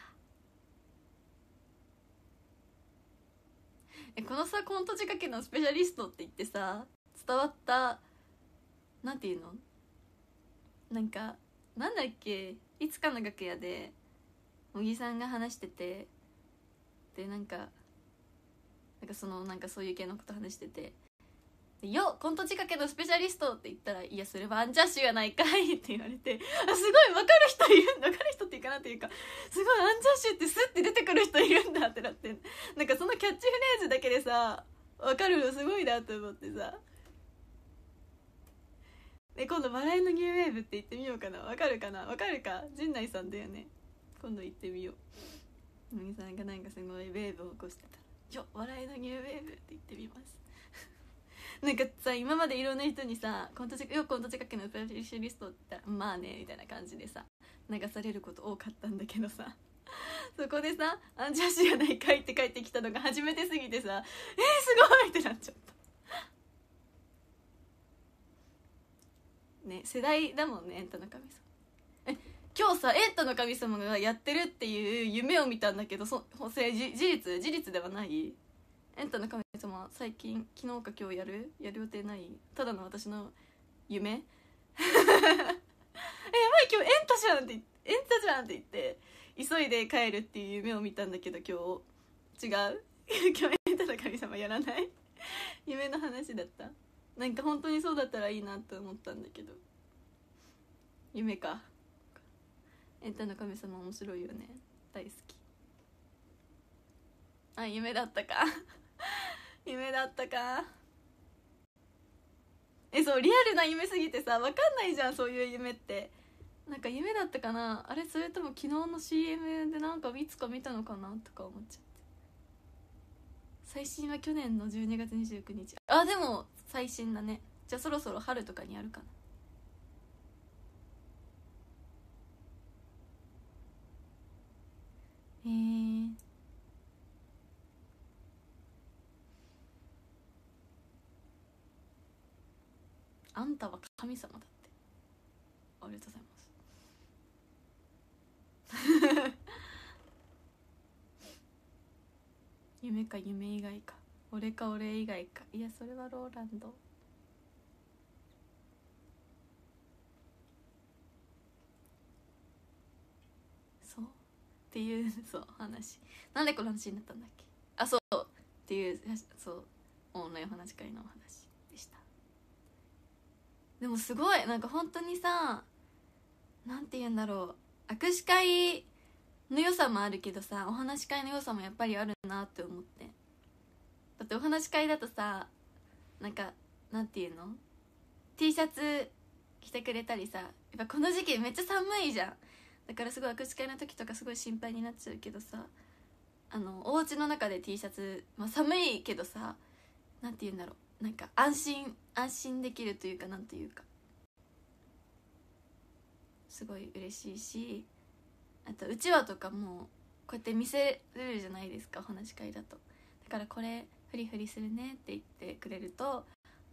えこのさコント仕掛けのスペシャリストって言ってさ伝わった、なんていうの、なんかなんだっけ、いつかの楽屋で茂木さんが話してて、でなんかなんかそのなんかそういう系のこと話してて、よコント仕掛けのスペシャリストって言ったら、いやそれはアンジャッシュやないかいって言われて、あすごい分かる人いるんだ、分かる人っていうかなっていうか、すごいアンジャッシュってスッて出てくる人いるんだってなって、なんかそのキャッチフレーズだけでさ分かるのすごいなと思ってさ、で今度笑いのニューウェーブって言ってみようかな。分かるかな、分かるか、陣内さんだよね。今度言ってみよう。茂木さんがなんかすごいウェーブを起こしてたら、よ笑いのニューウェーブって言ってみますなんかさ今までいろんな人にさコントよくコント仕掛けのスペシャリストって言ったらまあねみたいな感じでさ流されること多かったんだけどさ、そこでさアンジャッシュやないかいって帰ってきたのが初めてすぎてさ、えー、すごいってなっちゃったね。世代だもんね、エンタの神様。え今日さエンタの神様がやってるっていう夢を見たんだけど、そそれ事実事実ではない？エンタの神様最近昨日か今日やるやる予定ない？ただの私の夢えやばい今日エンタじゃんってエンタじゃんって言って急いで帰るっていう夢を見たんだけど、今日違う今日エンタの神様やらない夢の話だった。なんか本当にそうだったらいいなと思ったんだけど、夢か。エンタの神様面白いよね、大好き。あ夢だったか夢だったか。えそうリアルな夢すぎてさ分かんないじゃん、そういう夢って。なんか夢だったかなあれ、それとも昨日の シーエム でなんかいつか見たのかなとか思っちゃって。最新は去年のじゅうにがつにじゅうくにち。あでも最新だね。じゃあそろそろ春とかにあるかな。へえ。あんたは神様だって。ありがとうございます夢か夢以外か、俺か俺以外か。いやそれはローランド。そうっていうそう話。なんでこの話になったんだっけ。あそうっていうそうオンラインお話会のお話でした。でもすごいなんか本当にさ、なんて言うんだろう、握手会の良さもあるけどさお話し会の良さもやっぱりあるなって思って。だってお話し会だとさなんかなんていうの T シャツ着てくれたりさ、やっぱこの時期めっちゃ寒いじゃん。だからすごい握手会の時とかすごい心配になっちゃうけどさ、あのお家の中で T シャツ、まあ、寒いけどさなんて言うんだろう、なんか安心安心できるというかなんていうかすごい嬉しいし、あとうちわとかもこうやって見せれるじゃないですかお話し会だと。だからこれフリフリするねって言ってくれると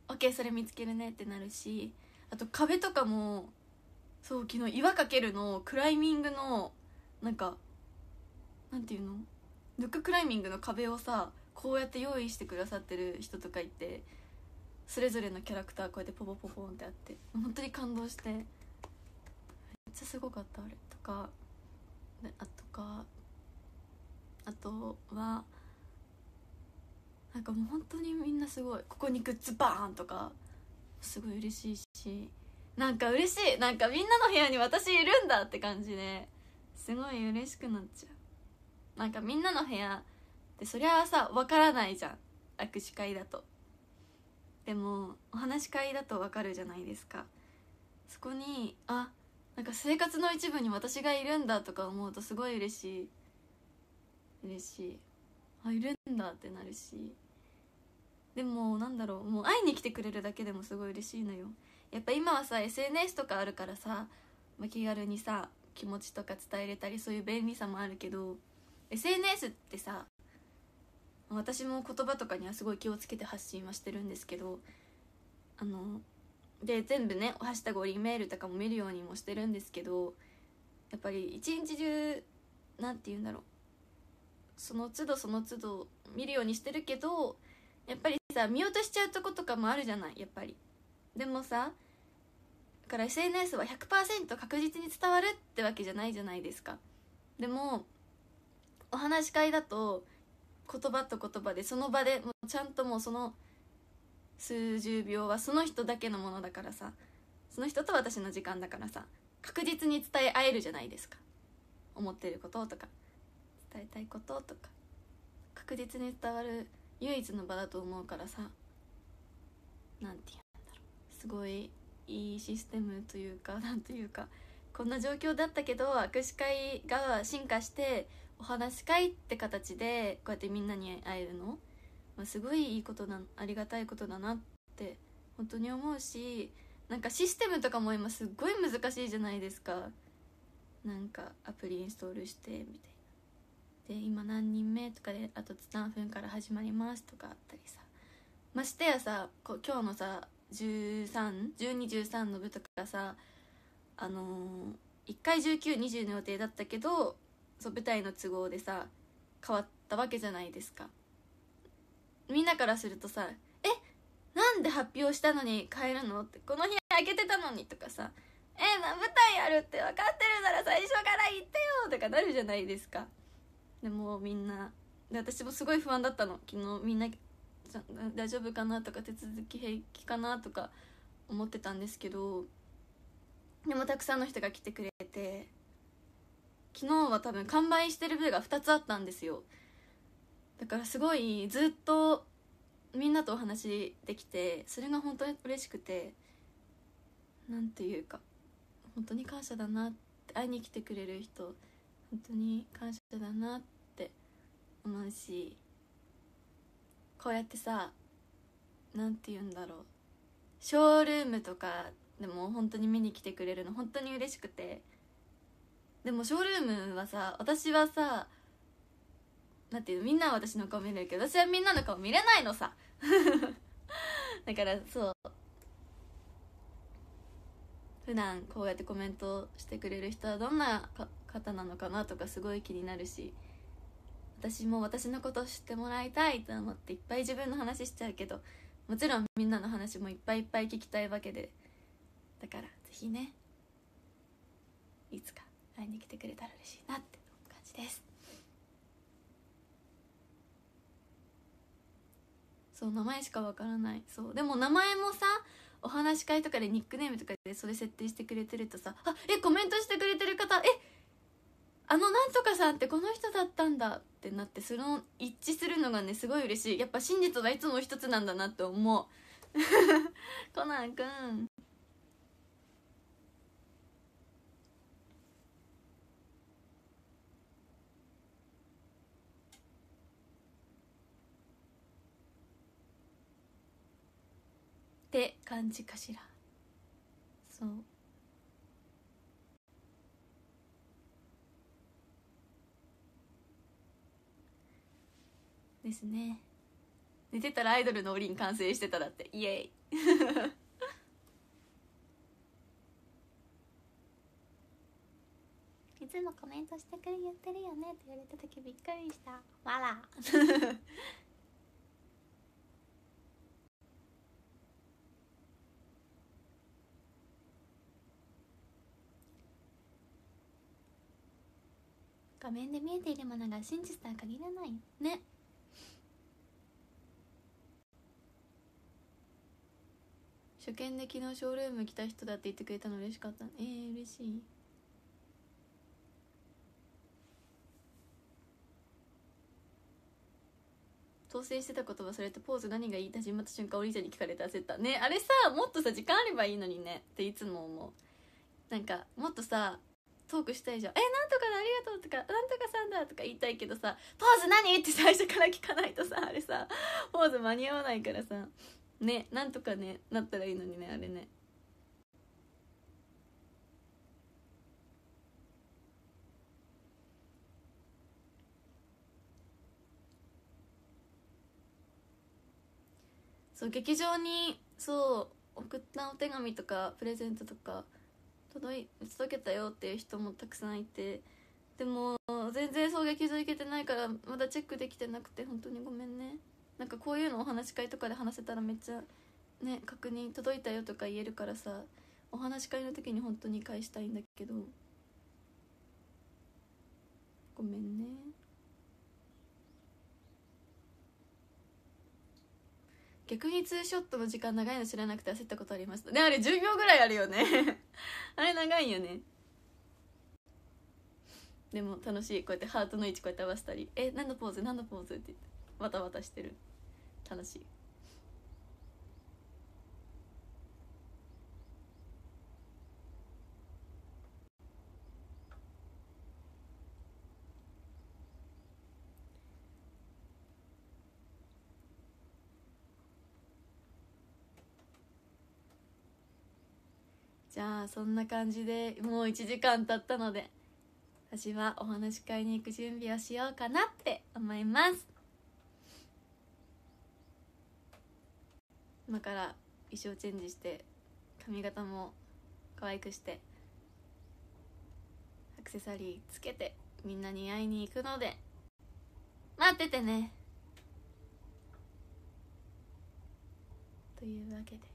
オッケーそれ見つけるねってなるし、あと壁とかもそう昨日岩かけるのクライミングのなんかなんていうのルッククライミングの壁をさこうやって用意してくださってる人とかいて、それぞれのキャラクターこうやってポポポポンってあって本当に感動してめっちゃすごかったあれとかで、あとかあとはなんかもう本当にみんなすごい、ここにグッズバーンとかすごい嬉しいし、なんか嬉しい、なんかみんなの部屋に私いるんだって感じですごい嬉しくなっちゃう。なんかみんなの部屋ってそりゃあさ分からないじゃん、握手会だと。でもお話し会だと分かるじゃないですか。そこにあなんか生活の一部に私がいるんだとか思うとすごい嬉しい嬉しいあいるんだってなるし、でもなんだろう、もう会いに来てくれるだけでもすごい嬉しいのよ。やっぱ今はさ エスエヌエス とかあるからさ、まあ、気軽にさ気持ちとか伝えれたりそういう便利さもあるけど、 エスエヌエス ってさ私も言葉とかにはすごい気をつけて発信はしてるんですけど、あので全部ねハッシュタグオリメールとかも見るようにもしてるんですけど、やっぱり一日中なんて言うんだろう、その都度その都度見るようにしてるけど、やっぱりさ見落としちゃうとことかもあるじゃないやっぱり。でもさだから エスエヌエス は ひゃくパーセント 確実に伝わるってわけじゃないじゃないですか。でもお話し会だと言葉と言葉でその場でもうちゃんともうその数十秒はその人だけのものだからさ、その人と私の時間だからさ確実に伝え合えるじゃないですか。思ってることとか伝えたいこととか確実に伝わる唯一の場だと思うからさ、なんて言うんだろう、すごいいいシステムというかなんというか、こんな状況だったけど握手会が進化してお話し会って形でこうやってみんなに会えるの、まあ、すごいいいことな、ありがたいことだなって本当に思うし、なんかシステムとかも今すっごい難しいじゃないですか。なんかアプリインストールしてみたいなで今何人目とかであと何分から始まりますとかあったりさ、ましてやさこ今日のさじゅうさん、じゅうに、じゅうさんの部とかさあのー、いっかいじゅうきゅう、にじゅうの予定だったけどそう舞台の都合でさ変わったわけじゃないですか。みんなからするとさえなんで発表したのに変えるのって、この日空けてたのにとかさ、えな舞台やるって分かってるなら最初から言ってよとかなるじゃないですか。でもみんなで私もすごい不安だったの昨日、みんな大丈夫かなとか手続き平気かなとか思ってたんですけど、でもたくさんの人が来てくれて、昨日は多分完売してる部がふたつあったんですよ。だからすごいずっとみんなとお話できて、それが本当に嬉しくて、なんていうか本当に感謝だなって、会いに来てくれる人本当に感謝だなって思うし、こうやってさなんて言うんだろう、ショールームとかでも本当に見に来てくれるの本当に嬉しくて、でもショールームはさ私はさなんていうの、みんなは私の顔見れるけど私はみんなの顔見れないのさだからそう普段こうやってコメントしてくれる人はどんな方なのかなとかすごい気になるし、私も私のことを知ってもらいたいと思っていっぱい自分の話しちゃうけど、もちろんみんなの話もいっぱいいっぱい聞きたいわけで、だからぜひねいつか会いに来てくれたら嬉しいなって感じです。そう名前しかわからない。そうでも名前もさお話し会とかでニックネームとかでそれ設定してくれてるとさ、あえコメントしてくれてる方えあのなんとかさんってこの人だったんだってなって、その一致するのがねすごい嬉しい。やっぱ真実はいつも一つなんだなって思うコナンくんって感じかしら。そうですね。寝てたらアイドルのおりん完成してただってイエイいつもコメントしてくれ言ってるよねって言われた時びっくりした。わら画面で見えているものが真実とは限らないね。初見で昨日ショールーム来た人だって言ってくれたの嬉しかった。えー、嬉しい。当選してたこと忘れてポーズ何がいい始まった瞬間お兄ちゃんに聞かれて焦ったね。あれさ、もっとさ時間あればいいのにねっていつも思う。なんかもっとさトークしたいじゃん。えなんとかだありがとうとかなんとかさんだとか言いたいけどさ、ポーズ何って最初から聞かないとさ、あれさポーズ間に合わないからさね、なんとかねなったらいいのにね、あれね。そう劇場にそう送ったお手紙とかプレゼントとか届い届けたよっていう人もたくさんいて、でも全然そう劇場行けてないからまだチェックできてなくて本当にごめんね。なんかこういうのお話し会とかで話せたらめっちゃね確認届いたよとか言えるからさ、お話し会の時に本当に返したいんだけどごめんね。逆にツーショットの時間長いの知らなくて焦ったことありましたね。あれじゅうびょうぐらいあるよねあれ長いよね。でも楽しい。こうやってハートの位置こうやって合わせたり、え何のポーズ何のポーズって言ってわたわたしてる。楽しい。じゃあそんな感じでもういちじかん経ったので私はお話し会に行く準備をしようかなって思います。今から衣装チェンジして髪型も可愛くしてアクセサリーつけてみんなに会いに行くので待っててね。というわけで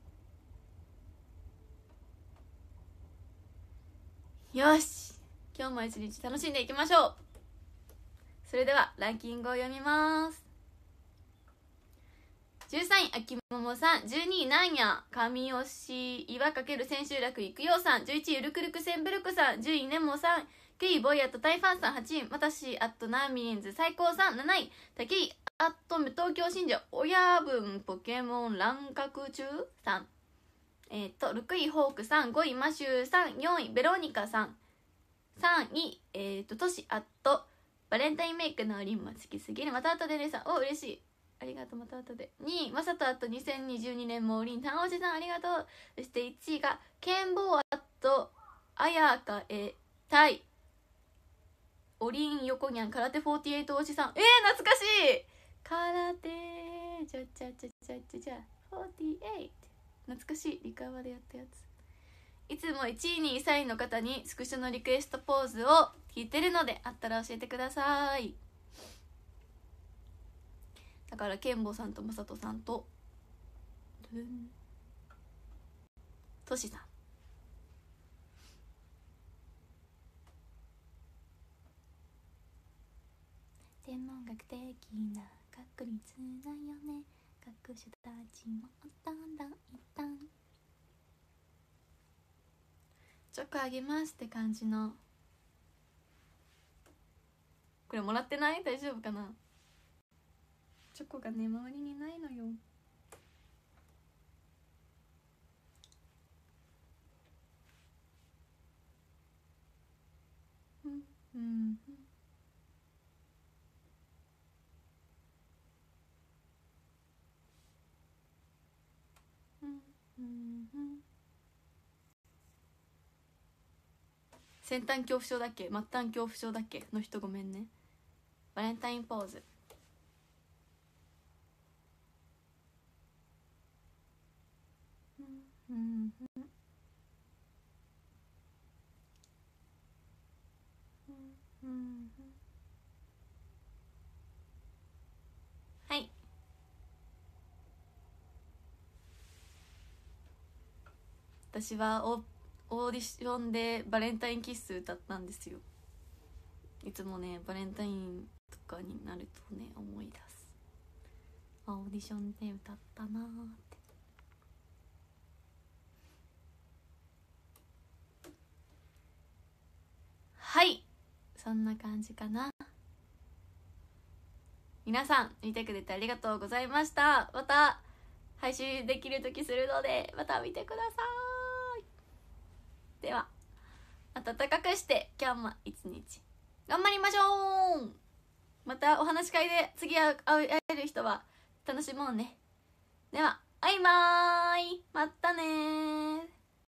よし今日も一日楽しんでいきましょう。それではランキングを読みます。じゅうさんい秋桃さん、じゅうにいなんや神吉岩かける千秋楽育陽さん、じゅういちいゆるくるくセンブルクさん、じゅういネモさん、きゅういボイアットタイファンさん、はちい私アットナーミンズ最高さん、なないたけいアット無東京信者親分ポケモン乱獲中さん、えっ、ー、とろくいホークさん、ごいマシューさん、よんいベロニカさん、さんいえっ、ー、とトシアットバレンタインメイクのおりんも好きすぎるまた後でねさん、お嬉しいありがとうまた後で。にいまさとあとにせんにじゅうにねんもおりんたんおじさんありがとう。そしていちいがケンボーアットあやかえたいおりん横にゃん空手よんじゅうはちおじさん、えー、懐かしい空手ちゃちゃちゃちゃちゃちゃよんじゅうはち懐かしいリカバでやったやつ。いつもいちいにいさんいの方にスクショのリクエストポーズを聞いてるのであったら教えてください。だからケンボさんとマサトさんとトシさん、天文学的な確率だよね、学者たちもだんだん一旦チョコあげますって感じの。これもらってない？大丈夫かな？チョコがね周りにないのよ。うんうんうんうんうん先端恐怖症だっけ末端恐怖症だっけの人ごめんね。バレンタインポーズうんはい、私はオオーディションでバレンタインキッス歌ったんですよ。いつもねバレンタインとかになるとね思い出す。あ、オーディションで歌ったなーって。はい、そんな感じかな。皆さん見てくれてありがとうございました。また配信できる時するのでまた見てください。では暖かくして今日も一日頑張りましょう。またお話し会で次会える人は楽しもうね。ではバイバーイ、またねー。